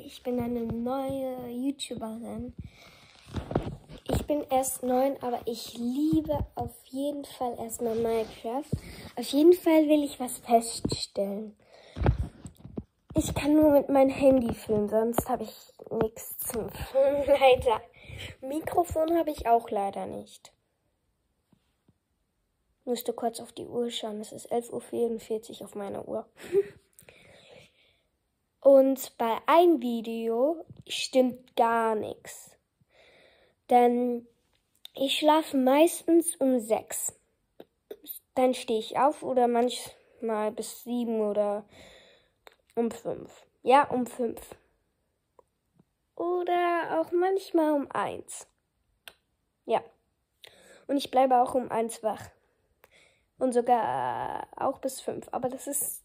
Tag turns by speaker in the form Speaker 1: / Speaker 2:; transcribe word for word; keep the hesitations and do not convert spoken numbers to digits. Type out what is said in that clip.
Speaker 1: ich bin eine neue YouTuberin. Ich bin erst neun, aber ich liebe auf jeden Fall erstmal Minecraft. Auf jeden Fall will ich was feststellen. Ich kann nur mit meinem Handy filmen, sonst habe ich nichts zum Filmen, leider. Mikrofon habe ich auch leider nicht. Musste kurz auf die Uhr schauen, es ist elf Uhr vierundvierzig auf meiner Uhr. Und bei einem Video stimmt gar nichts. Denn ich schlafe meistens um sechs. Dann stehe ich auf oder manchmal bis sieben oder um fünf. Ja, um fünf. Oder auch manchmal um eins. Ja. Und ich bleibe auch um eins wach. Und sogar auch bis fünf. Aber das ist